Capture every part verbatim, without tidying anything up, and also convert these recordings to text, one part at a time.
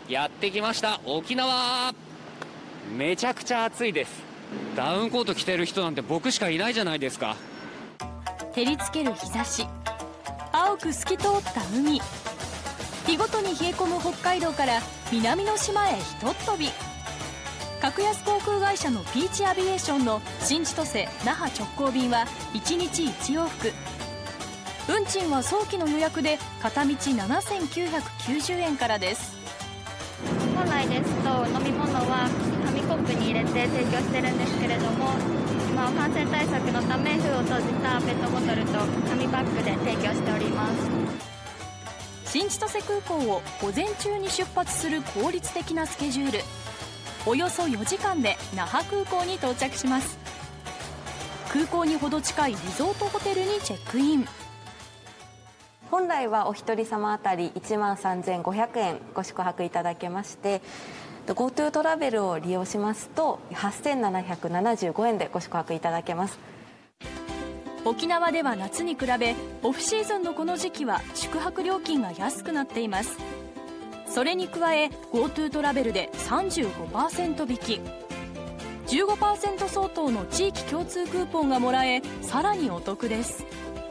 やってきました沖縄。めちゃくちゃ暑いです。ダウンコート着てる人なんて僕しかいないじゃないですか。 照りつける日差し、青く透き通った海、日ごとに冷え込む北海道から南の島へひとっ飛び。格安航空会社のピーチアビエーションの新千歳那覇直行便はいちにちいち往復。運賃は早期の予約で片道ななせんきゅうひゃくきゅうじゅうえんからです。 本来ですと飲み物は紙コップに入れて提供してるんですけれども、今は感染対策のため封を閉じたペットボトルと紙バッグで提供しております。 新千歳空港を午前中に出発する効率的なスケジュール。およそよじかんで那覇空港に到着します。空港にほど近いリゾートホテルにチェックイン。 本来はお一人様あたりいちまんさんぜんごひゃくえんご宿泊いただけまして、 GoTo トラベルを利用しますとはっせんななひゃくななじゅうごえんでご宿泊いただけます。 沖縄では夏に比べオフシーズンのこの時期は宿泊料金が安くなっています。それに加え GoTo トラベルで さんじゅうごパーセント 引き、 じゅうごパーセント 相当の地域共通クーポンがもらえ、さらにお得です。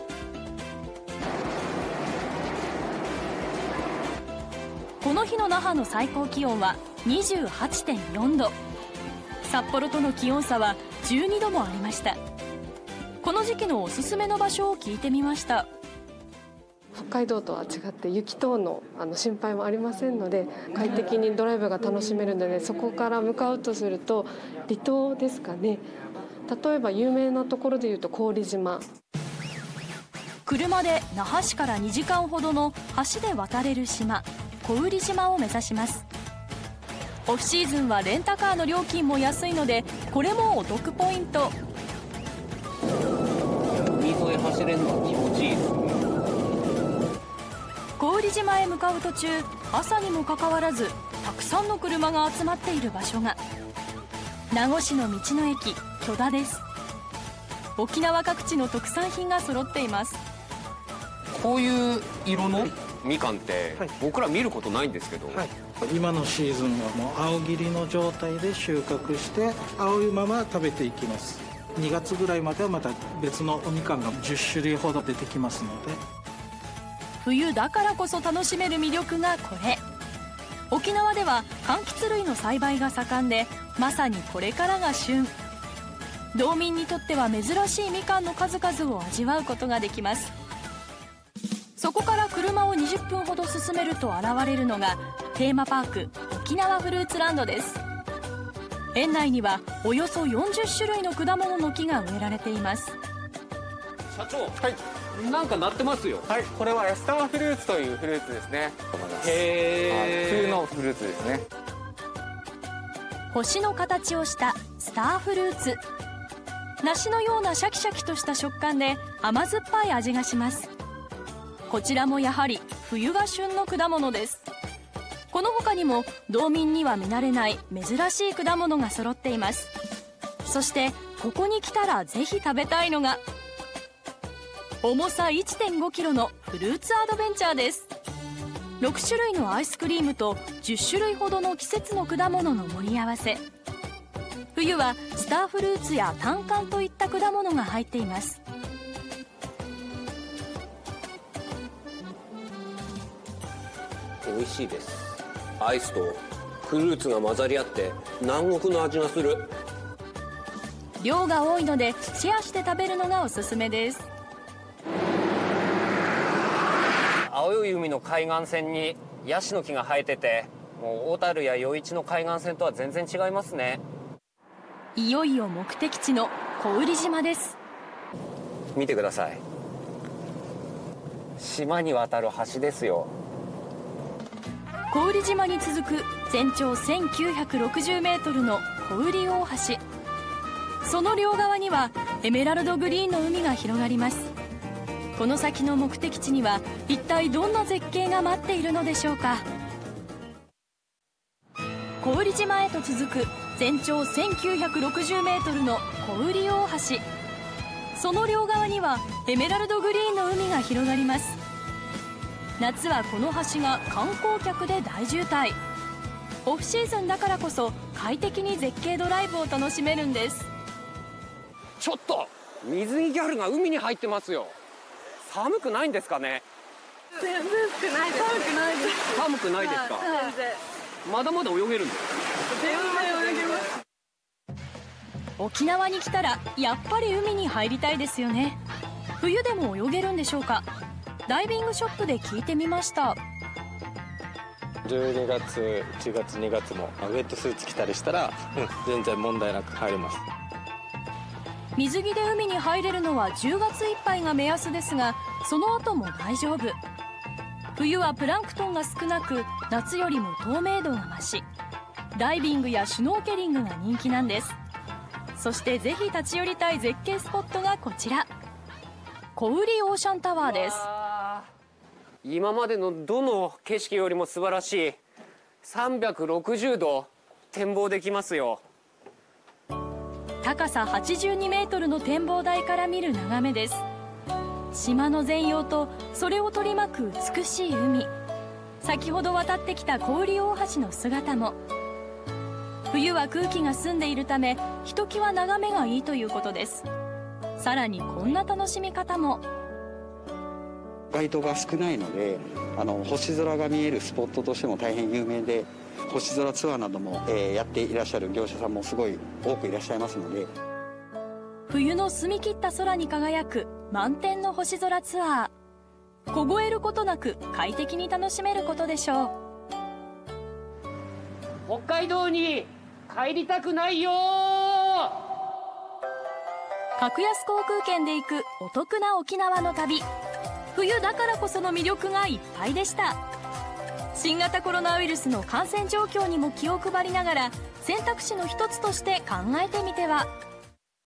この日の那覇の最高気温は にじゅうはちてんよんど、札幌との気温差はじゅうにどもありました。この時期のおすすめの場所を聞いてみました。 北海道とは違って雪等のあの心配もありませんので、快適にドライブが楽しめるので、そこから向かうとすると離島ですかね。例えば有名なところでいうと古宇利島。 車で那覇市からにじかんほどの橋で渡れる島、古宇利島を目指します。オフシーズンはレンタカーの料金も安いので、これもお得ポイント。 海沿い走れるの気持ちいいですね。 古宇利島へ向かう途中、朝にもかかわらずたくさんの車が集まっている場所が名護市の道の駅許田です。沖縄各地の特産品が揃っています。 こういう色のみかんって僕ら見ることないんですけど、はい、 今のシーズンはもう青切りの状態で収穫して青いまま食べていきます。にがつぐらいまではまた別のおみかんがじゅっしゅるいほど出てきますので、 冬だからこそ楽しめる魅力がこれ。沖縄では柑橘類の栽培が盛んで、まさにこれからが旬。道民にとっては珍しいみかんの数々を味わうことができます。そこから車をにじゅっぷんほど進めると現れるのがテーマパーク沖縄フルーツランドです。園内にはおよそよんじゅっしゅるいの果物の木が植えられています。 社長、はい、なんかなってますよ。 はい、これはスターフルーツというフルーツですね。 へー、 普通のフルーツですね。 星の形をしたスターフルーツ。梨のようなシャキシャキとした食感で甘酸っぱい味がします。こちらもやはり冬が旬の果物です。この他にも道民には見慣れない珍しい果物が揃っています。そしてここに来たらぜひ食べたいのが重さ いってんごキロのフルーツアドベンチャーです。ろくしゅるいのアイスクリームとじゅっしゅるいほどの季節の果物の盛り合わせ。冬はスターフルーツやタンカンといった果物が入っています。 美味しいです。アイスとフルーツが混ざり合って南国の味がする。 量が多いのでシェアして食べるのがおすすめです。 青い海の海岸線にヤシの木が生えてて、もう小樽や余市の海岸線とは全然違いますね。 いよいよ目的地の古宇利島です。 見てください。島に渡る橋ですよ。 古宇利島に続く全長せんきゅうひゃくろくじゅうメートルの古宇利大橋。その両側にはエメラルドグリーンの海が広がります。この先の目的地には一体どんな絶景が待っているのでしょうか。古宇利島へと続く全長せんきゅうひゃくろくじゅうメートルの古宇利大橋。その両側にはエメラルドグリーンの海が広がります。夏はこの橋が観光客で大渋滞。 オフシーズンだからこそ快適に絶景ドライブを楽しめるんです。 ちょっと水着ギャルが海に入ってますよ。寒くないんですかね。 全然少ないです。寒くないです。 寒くないですか。 全然。 まだまだ泳げるんですか。 全然泳げます。 沖縄に来たらやっぱり海に入りたいですよね。冬でも泳げるんでしょうか。ダイビングショップで聞いてみました。 じゅうにがつ、いちがつ、にがつもウェットスーツ着たりしたら、うん、全然問題なく入れます。 水着で海に入れるのはじゅうがついっぱいが目安ですが、その後も大丈夫。冬はプランクトンが少なく、夏よりも透明度が増し、ダイビングやシュノーケリングが人気なんです。そしてぜひ立ち寄りたい絶景スポットがこちら、小売オーシャンタワーです。 今までのどの景色よりも素晴らしいさんびゃくろくじゅうど展望できますよ。 高さはちじゅうにメートルの展望台から見る眺めです。島の全容とそれを取り巻く美しい海、先ほど渡ってきた小売大橋の姿も。冬は空気が澄んでいるためひときわ眺めがいいということです。さらにこんな楽しみ方も。 街灯が少ないので、あの星空が見えるスポットとしても大変有名で、星空ツアーなども、えー、やっていらっしゃる業者さんもすごい多くいらっしゃいますので、 冬の澄み切った空に輝く満天の星空ツアー、凍えることなく快適に楽しめることでしょう。北海道に帰りたくないよ。 格安航空券で行くお得な沖縄の旅、冬だからこその魅力がいっぱいでした。新型コロナウイルスの感染状況にも気を配りながら選択肢の一つとして考えてみては。